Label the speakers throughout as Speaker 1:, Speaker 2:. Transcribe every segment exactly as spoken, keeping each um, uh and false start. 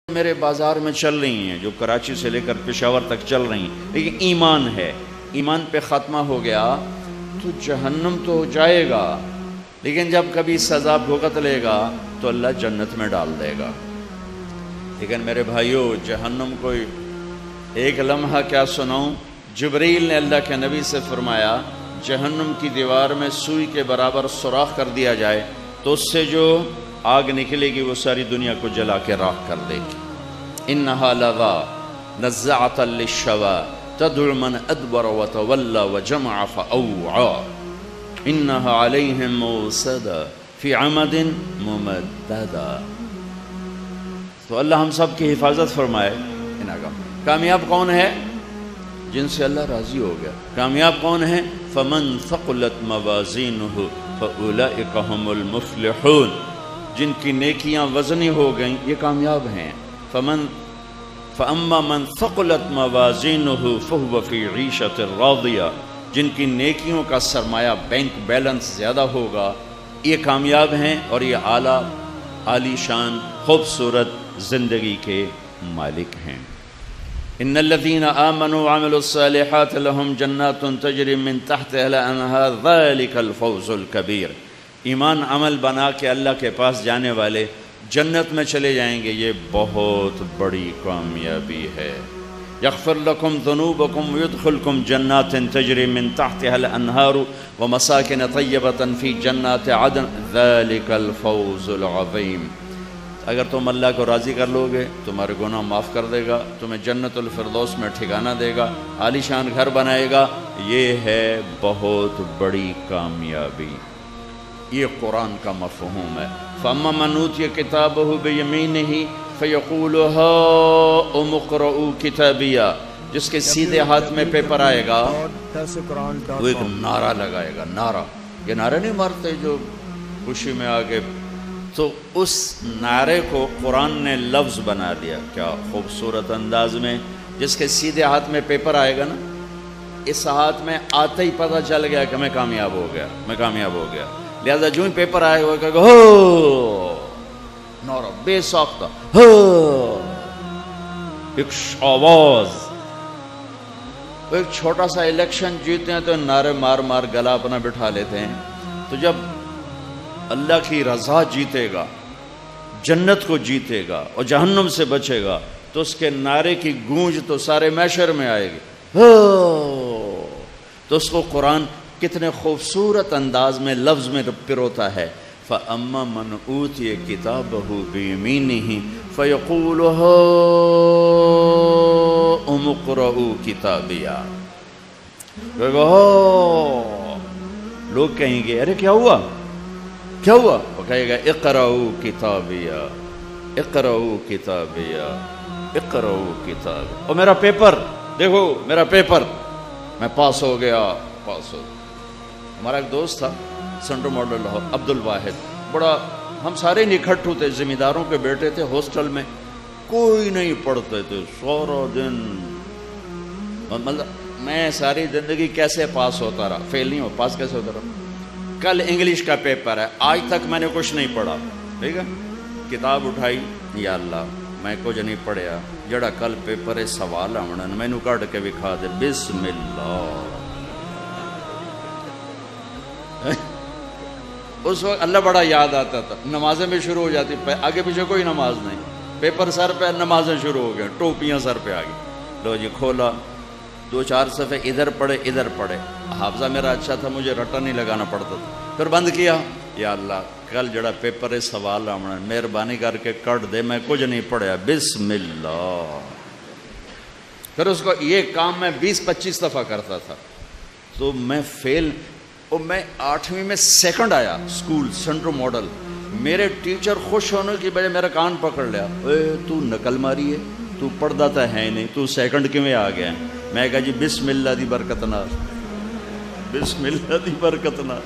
Speaker 1: میرے بازار میں چل رہی ہیں جو کراچی سے لے کر پشاور تک چل رہی ہیں، لیکن ایمان ہے، ایمان پہ خاتمہ ہو گیا تو جہنم تو جائے گا، لیکن جب کبھی سزا بھگت لے گا تو اللہ جنت میں ڈال دے گا۔ لیکن میرے بھائیوں، جہنم کو ایک لمحہ کیا سناؤں، جبریل نے اللہ کے نبی سے فرمایا جہنم کی دیوار میں سوئی کے برابر سوراخ کر دیا جائے تو اس سے جو آگ نکلے گی وہ ساری دنیا کو جلا کے راکھ کر دے گی۔ انہا لظا نزعۃ للشوا تدعو من ادبر وتولى وجمع فاوعى انہا علیہم موصدہ فی عمد ممددہ۔ تو اللہ ہم سب کی حفاظت فرمائے۔ کامیاب کون ہے؟ جن سے اللہ راضی ہو گیا۔ کامیاب کون ہے؟ فمن ثقلت موازینہ فاولئک هم المفلحون۔ جن کی نیکیاں وزنی ہو گئیں یہ کامیاب ہیں۔ فمن فاما من ثقلت موازینہ فهو فی عیشۃ راضیہ۔ جن کی نیکیوں کا سرمایہ بینک بیلنس زیادہ ہوگا یہ کامیاب ہیں اور یہ اعلیٰ عالی شان خوبصورت زندگی کے مالک ہیں۔ ان الذين آمنوا وعملوا الصالحات لهم جنات تجري من تحتها الانهار ذلك الفوز الكبير۔ ایمان عمل بنا کے اللہ کے پاس جانے والے جنت میں چلے جائیں گے، یہ بہت بڑی کامیابی ہے۔ یغفر لکم ذنوبکم ویدخلکم جنات تجری من تحتها الانہار ومساکن طیبۃ فی جنات عدن ذلک الفوز العظیم۔ اگر تم اللہ کو راضی کر لو گے تمہارے گناہ معاف کر دے گا، تمہیں جنت الفردوس میں ٹھکانہ دے گا، عالی شان گھر بنائے گا، یہ ہے بہت بڑی کامیابی۔ یہ قرآن کا مفہوم ہے۔ فَأَمَّا مَنْ أُوتِيَ كِتَابَهُ بِيَمِينِهِ فَيَقُولُ هَاؤُمُ اقْرَءُوا كِتَابِيَهْ، جس کے سیدھے ہاتھ میں پیپر آئے گا وہ ایک نعرہ لگائے گا۔ نعرہ، یہ نعرہ نہیں مارتے جو خوشی میں آگے، تو اس نعرے کو قرآن نے لفظ بنا دیا۔ کیا خوبصورت انداز میں، جس کے سیدھے ہاتھ میں پیپر آئے گا نا، اس ہاتھ میں آتے ہی پتہ چل گیا کہ میں کامیاب ہو گیا، میں کامیاب ہو گیا۔ لہذا جو ہی پیپر آئے گا کہ ہو نعرہ بے ساختہ، ہو ایک آواز۔ وہ ایک چھوٹا سا الیکشن جیتے ہیں تو نعرے مار مار گلا اپنا بٹھا لیتے ہیں، تو جب اللہ کی رضا جیتے گا، جنت کو جیتے گا اور جہنم سے بچے گا تو اس کے نعرے کی گونج تو سارے محشر میں آئے گی۔ تو اس کو قرآن کتنے خوبصورت انداز میں لفظ میں پروتا ہے۔ فَأَمَّا مَنْ أُوتِيَ كِتَابَهُ بِيَمِينِهِ فَيَقُولُ هَاؤُمُ اقْرَءُوا كِتَابِيَهْ۔ لوگ کہیں گے ارے کیا ہوا کیا ہوا؟ وہ کہے گا اقرؤوا کتابیہ اقرؤوا کتابیہ اقرؤوا کتابیہ۔ اور میرا پیپر دیکھو، میرا پیپر، میں پاس ہو گیا، پاس ہو گیا۔ ہمارا ایک دوست تھا سینٹرل ماڈل لاہور، عبد الواحد، بڑا، ہم سارے نکھٹو تھے، ذمہ داروں کے بیٹے تھے، ہاسٹل میں کوئی نہیں پڑھتے تھے سارا دن۔ مطلب میں ساری زندگی کیسے پاس ہوتا رہا، فیل نہیں ہو، پاس کیسے ہوتا رہا۔ کل انگلش کا پیپر ہے، آج تک میں نے کچھ نہیں پڑھا، ٹھیک ہے، کتاب اٹھائی، یا اللہ میں کچھ نہیں پڑھیا، جڑا کل پیپر ہے سوال آنا میں نو کٹ کے بکھا دے، بسم اللہ۔ اس وقت اللہ بڑا یاد آتا تھا، نمازیں بھی شروع ہو جاتی، آگے پیچھے کوئی نماز نہیں، پیپر سر پہ، نمازیں شروع ہو گئے، ٹوپیاں سر پہ آ گئی، لو جی کھولا، دو چار صفحے ادھر پڑھے ادھر پڑھے، حافظہ میرا اچھا تھا، مجھے رٹا نہیں لگانا پڑتا تھا، پھر بند کیا، یا اللہ کل جڑا پیپر ہے سوال آمنا، مہربانی کر کے کٹ دے، میں کچھ نہیں پڑھیا، بسم اللہ۔ پھر اس کو یہ کام میں بیس پچیس دفعہ کرتا تھا، تو میں فیل، اور میں آٹھویں میں سیکنڈ آیا اسکول سینٹرل ماڈل۔ میرے ٹیچر خوش ہونے کی بجائے میرا کان پکڑ لیا، اے تو نقل ماری ہے، تو پڑھتا تھا ہے نہیں، تو سیکنڈ کیویں آ گیا؟ میں کہا جی بسم اللہ دی برکت نال، بسم اللہ دی برکت نال۔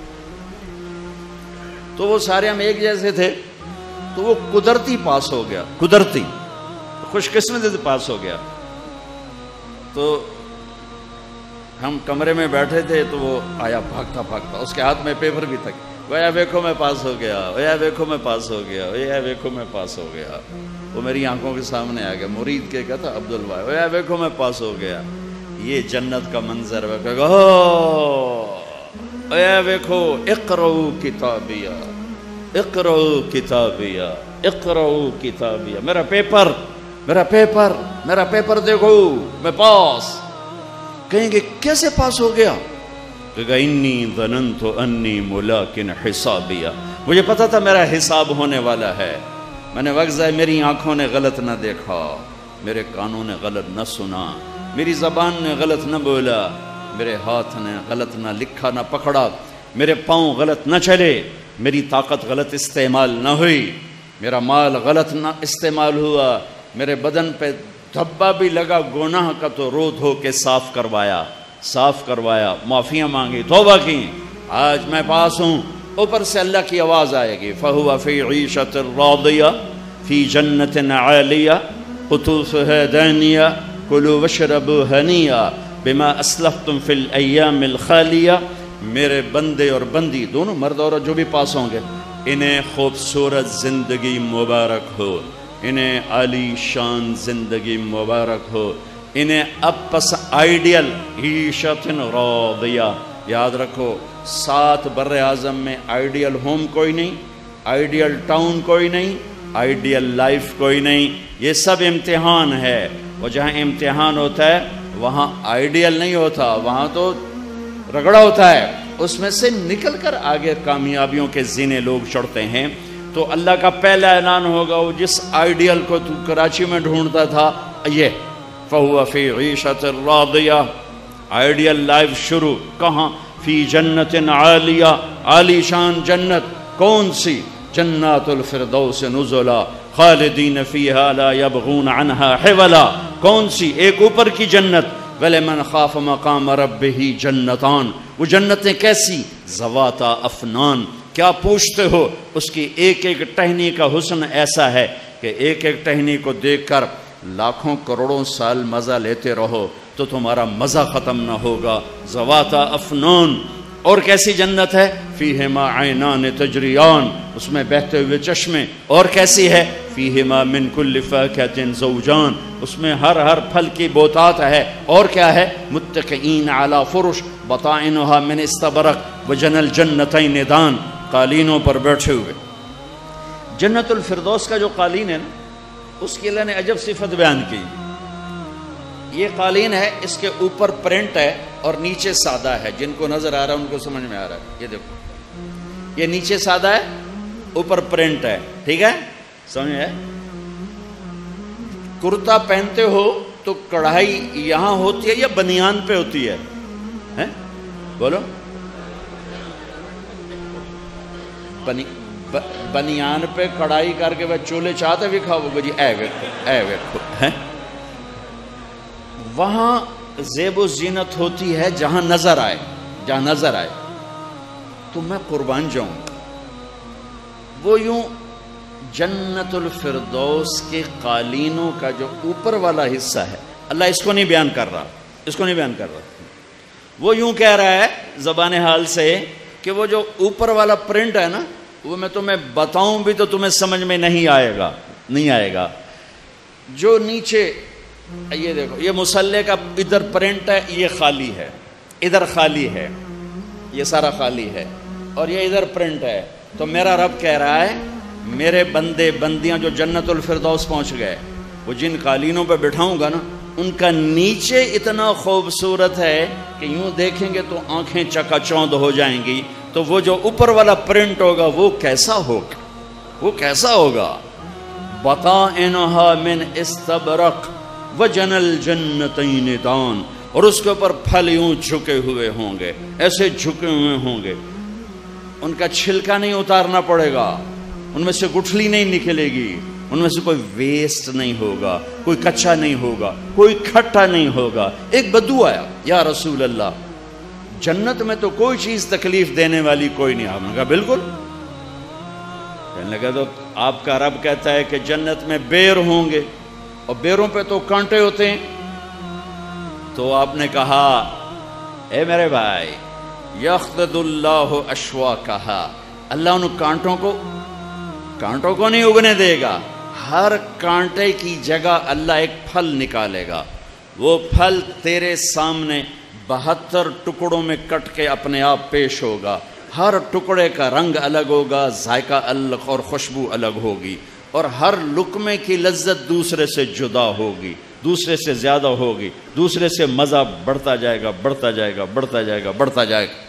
Speaker 1: تو وہ سارے ہم ایک جیسے تھے، تو وہ قدرتی پاس ہو گیا، قدرتی خوش قسمتی سے پاس ہو گیا۔ تو ہم کمرے میں بیٹھے تھے تو وہ آیا بھاگتا بھاگتا، اس کے ہاتھ میں پیپر بھی تھا، وہ دیکھو میں پاس ہو گیا، وہ دیکھو میں پاس ہو گیا، وہ دیکھو میں پاس ہو گیا. وہ میری آنکھوں کے سامنے آ گیا، مرید کے کہتا عبد الواحد، وہ دیکھو میں پاس ہو گیا. یہ جنت کا منظر ہے. کہے گا اے دیکھو اقرؤ کتابیہ، اقرؤ کتابیہ، اقرؤ کتابیہ، میرا پیپر، میرا پیپر، میرا پیپر دیکھو میں پاس. کہیں گے کیسے پاس ہو گیا؟ کہے گا انی ظننت انی ملاقٍ حسابیہ، مجھے پتا تھا میرا حساب ہونے والا ہے. میں نے وقت ضائع، میری آنکھوں نے غلط نہ دیکھا، میرے کانوں نے غلط نہ سنا، میری زبان نے غلط نہ بولا، میرے ہاتھ نے غلط نہ لکھا نہ پکڑا، میرے پاؤں غلط نہ چلے، میری طاقت غلط استعمال نہ ہوئی، میرا مال غلط نہ استعمال ہوا، میرے بدن پہ دھبا بھی لگا گناہ کا تو رو دھو کے صاف کروایا، صاف کروایا، معافیاں مانگی، توبہ کی، آج میں پاس ہوں. اوپر سے اللہ کی آواز آئے گی فَهُوَ فِي عِيشَةٍ رَاضِيَةٍ فِي جَنَّةٍ عَالِيَةٍ قُطُوفُهَا دَانِيَةٌ كُلُوا وَاشْرَبُوا هَنِيًّا بِمَا أَسْلَفْتُمْ فِي الْأَيَّامِ الْخَالِيَةِ. میرے بندے اور بندی دونوں مرد اور جو بھی پاس ہوں گے، انہیں خوبصورت زندگی مبارک ہو، انہیں عالی شان زندگی مبارک ہو، انہیں اب پس آئیڈیل عیشت راضیہ. یاد رکھو سات بر اعظم میں آئیڈیل ہوم کوئی نہیں، آئیڈیل ٹاؤن کوئی نہیں، آئیڈیل لائف کوئی نہیں، یہ سب امتحان ہے. اور جہاں امتحان ہوتا ہے وہاں آئیڈیل نہیں ہوتا، وہاں تو رگڑا ہوتا ہے. اس میں سے نکل کر آگے کامیابیوں کے زینے لوگ چڑھتے ہیں. تو اللہ کا پہلا اعلان ہوگا وہ جس آئیڈیل کو تو کراچی میں ڈھونڈتا تھا، یہ فَهُوَ فِي عِيشَةٍ رَاضِيَةٍ، آئیڈیل لائف شروع کہاں؟ فی جنت عالیہ، عالی شان جنت. کون سی؟ جنات الفردوس نزلا خالدین فیہا لا یبغون عنہا حولا. کون سی؟ ایک اوپر کی جنت. وَلِمَنْ خَافَ مَقَامَ رَبِّهِ جنتان. وہ جنتیں کیسی؟ ذواتا افنان. کیا پوچھتے ہو؟ اس کی ایک ایک ٹہنی کا حسن ایسا ہے کہ ایک ایک ٹہنی کو دیکھ کر لاکھوں کروڑوں سال مزہ لیتے رہو تو تمہارا مزہ ختم نہ ہوگا. ذواتا افنان. اور کیسی جنت ہے؟ فیہما عینان تجریان، اس میں بہتے ہوئے چشمے. اور کیسی ہے؟ فیہما من کل فاکہۃ زوجان، اس میں ہر ہر پھل کی بوتات ہے. اور کیا ہے؟ متکئین علی فرش بطائنها من استبرق وجن الجنتین دان، قالینوں پر بیٹھے ہوئے. جنت الفردوس کا جو قالین ہے نا، اس کی اللہ نے عجب صفت بیان کی. یہ قالین ہے، اس کے اوپر پرنٹ ہے اور نیچے سادہ ہے. جن کو نظر آ رہا ہے ان کو سمجھ میں آ رہا ہے. یہ دیکھو، یہ نیچے سادہ ہے، اوپر پرنٹ ہے. ٹھیک ہے، سمجھ ہے؟ کرتا پہنتے ہو تو کڑھائی یہاں ہوتی ہے یا بنیان پہ ہوتی ہے؟ ہیں؟ بولو. بنی بنیان پہ کڑھائی کر کے وہ چولہے چاہتے بھی کھاؤ گے جی. اے ویکھو، اے ویکھو. ہیں؟ وہاں زیب و زینت ہوتی ہے جہاں نظر آئے، جہاں نظر آئے. تو میں قربان جاؤں، وہ یوں جنت الفردوس کے قالینوں کا جو اوپر والا حصہ ہے، اللہ اس کو نہیں بیان کر رہا، اس کو نہیں بیان کر رہا. وہ یوں کہہ رہا ہے زبان حال سے کہ وہ جو اوپر والا پرنٹ ہے نا، وہ میں تمہیں بتاؤں بھی تو تمہیں سمجھ میں نہیں آئے گا، نہیں آئے گا. جو نیچے یہ دیکھو، یہ مسلح کا ادھر پرنٹ ہے، یہ خالی ہے، ادھر خالی ہے، یہ سارا خالی ہے، اور یہ ادھر پرنٹ ہے. تو میرا رب کہہ رہا ہے میرے بندے بندیاں جو جنت الفردوس پہنچ گئے، وہ جن قالینوں پہ بٹھاؤں گا نا، ان کا نیچے اتنا خوبصورت ہے کہ یوں دیکھیں گے تو آنکھیں چکا چوند ہو جائیں گی. تو وہ جو اوپر والا پرنٹ ہوگا وہ کیسا ہوگا، وہ کیسا ہوگا؟ بطائنہا من استبرق وجن الجنتین دان. اور اس کے اوپر پھل یوں جھکے ہوئے ہوں گے، ایسے جھکے ہوئے ہوں گے. ان کا چھلکا نہیں اتارنا پڑے گا، ان میں سے گٹھلی نہیں نکلے گی، ان میں سے کوئی ویسٹ نہیں ہوگا، کوئی کچا نہیں ہوگا، کوئی کھٹا نہیں ہوگا. ایک بدو آیا، یا رسول اللہ جنت میں تو کوئی چیز تکلیف دینے والی کوئی نہیں. آپ نے کہا بالکل. کہنے لگا تو آپ کا رب کہتا ہے کہ جنت میں بیر ہوں گے اور بیروں پہ تو کانٹے ہوتے ہیں. تو آپ نے کہا اے میرے بھائی، یخضد اللہ اشواکہا، اللہ ان کانٹوں کو کانٹوں کو نہیں اگنے دے گا، ہر کانٹے کی جگہ اللہ ایک پھل نکالے گا، وہ پھل تیرے سامنے بہتر ٹکڑوں میں کٹ کے اپنے آپ پیش ہوگا، ہر ٹکڑے کا رنگ الگ ہوگا، ذائقہ الگ اور خوشبو الگ ہوگی، اور ہر لقمے کی لذت دوسرے سے جدا ہوگی، دوسرے سے زیادہ ہوگی، دوسرے سے مزہ بڑھتا جائے گا بڑھتا جائے گا بڑھتا جائے گا بڑھتا جائے گا